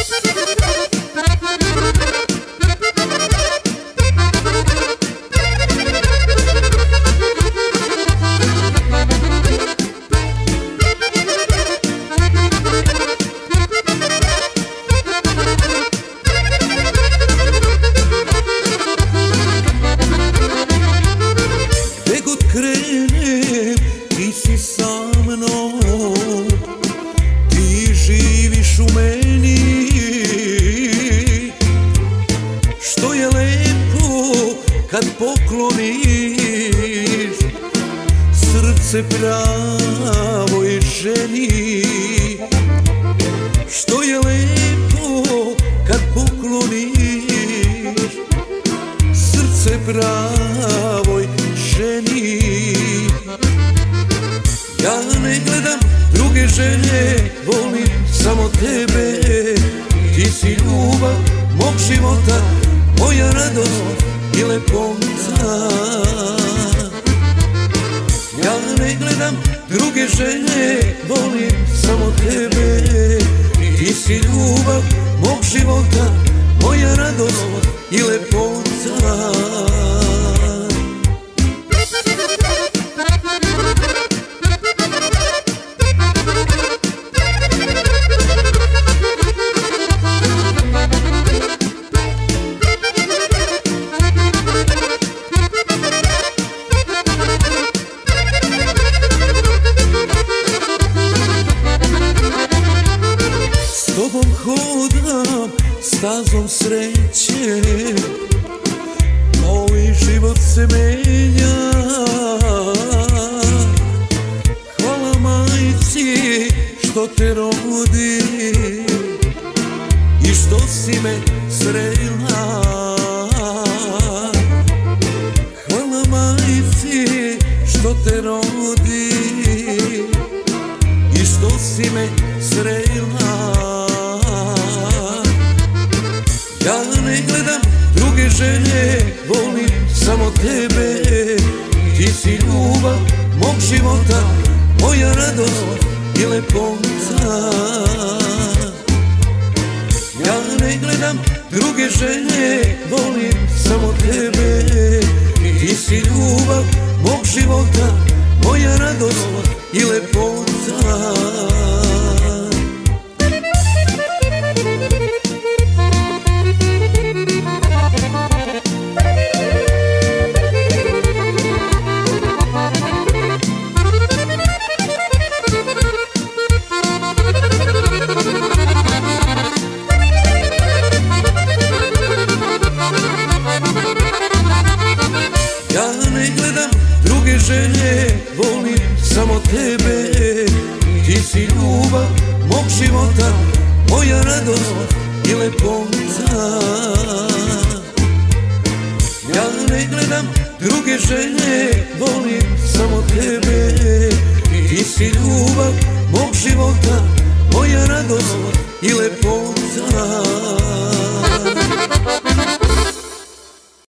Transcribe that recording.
Krenem, ti si sa mnom, ti živiš u meni. Što je lepo kad pokloniš srce pravoj ženi. Što je lepo kad pokloniš srce pravoj ženi. Ja ne gledam druge žene, volim samo tebe. Ti si ljubav mog života, moja radost i lepota. Ja ne gledam druge žene, volim samo tebe. Ti si ljubav mog života, moja radost i lepota. S tobom hodam stazom sreće, moj život se menja. Hvala majci što te rodi i što si me srela. Hvala majci što te rodi i što si me srela. Ja ne gledam druge žene, volim samo tebe. Ti si ljubav mog života, moja radost i lepota. Ja ne gledam druge žene, volim samo tebe. Ti si ljubav mog života, moja radost i lepota. Ja ne gledam druge žene, volim samo tebe. Ti si ljubav mog života, moja radost i lepota. Ja ne gledam druge žene, volim samo tebe. Ti si ljubav mog života, moja radost i lepota.